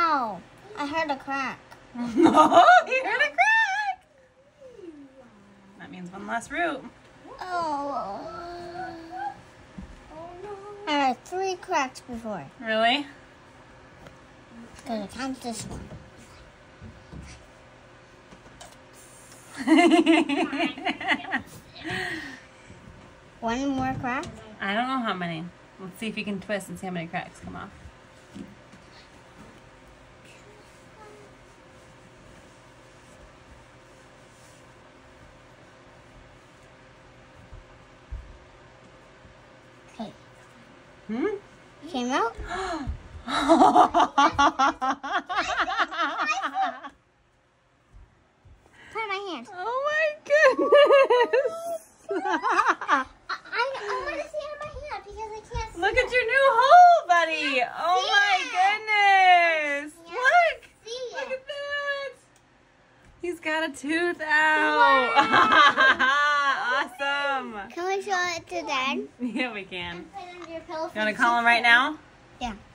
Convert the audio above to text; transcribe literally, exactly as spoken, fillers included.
Ow! I heard a crack. Oh, you heard a crack! That means one less root. Oh. I heard three cracks before. Really? Gonna count this one. One more crack? I don't know how many. Let's see if you can twist and see how many cracks come off. Okay. Hmm? Came out? Try my hand. Oh my goodness! I, I, I want to see it on my hand because I can't see Look it. at your new hole, buddy! Oh See my it. goodness! Yeah. Look! See Look it. at that! He's got a tooth out! Awesome! Can we show it to Dad? Yeah, we can. Put it under your pillow. You want to call him right now? Yeah.